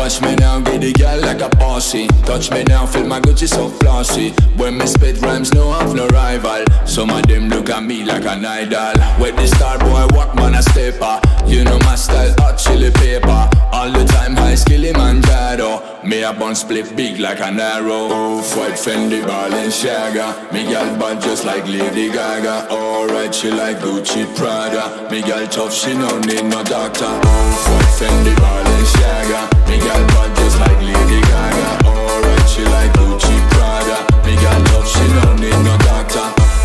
Watch me now, get the girl like a bossy. Touch me now, feel my Gucci so flossy. When me spit rhymes, no have no rival. Some of them look at me like an idol. With the star boy, walk man a stepper. You know my style, hot chili paper. All the time high skilly Manjaro. Me a bun split big like an arrow. Off-white Fendi Balenciaga. Me gal bad just like Lady Gaga. Alright, she like Gucci Prada. Me gal tough, she no need no doctor. Off-white Fendi Balenciaga. Me gal bad just like Lady Gaga. Alright, she like Gucci Prada. Me gal tough, she no need no doctor.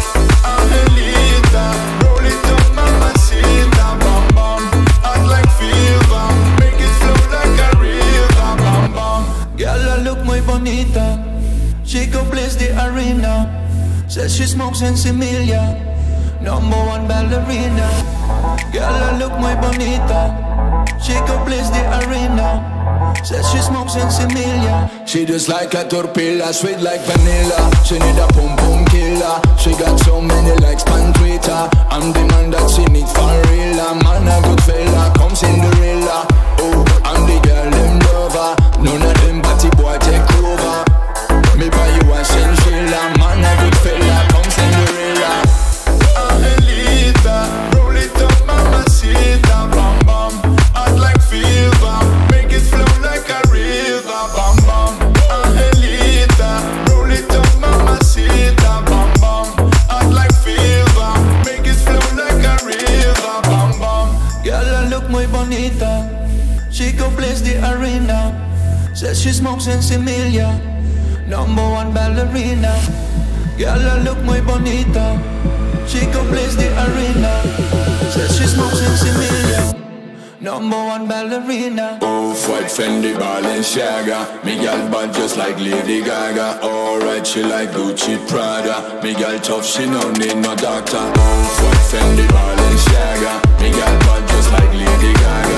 Angelita, roll it up, mamacita, bam bam. Hot like fever, make it flow like a river, bam bam. Girl, I look muy bonita. She go blaze the arena. Says she smokes in Similia. #1 ballerina. Girl, I look muy bonita. She go blaze the arena. Says she smokes in Similia. She just like a torpilla, sweet like vanilla. She need a pum pum killer. She got so many likes on Twitter. I'm the man that she need for real. Man a good fella, come Cinderella. Oh, I'm the girl them lover. None of them batty boy take over. Me buy you a chinchilla. Man a good fella, come Cinderella. Angelita, roll it up, mamacita, bam bam. Hot like fever, make it flow like a river, bam bam. Angelita, roll it up, mamacita, bam bam. Hot like fever, make it flow like a river, bam bam. Girl, I look muy bonita. She go blaze the arena. Says she smokes in Similia. #1 ballerina. Girl, I look muy bonita. She go blaze the arena. Says she smokes in Similia. #1 ballerina. Off-white Fendi Balenciaga. Me gal bad just like Lady Gaga. Alright, she like Gucci Prada. Me gal tough, she no need no doctor. Off-white Fendi Balenciaga. Me gal bad just like Lady Gaga.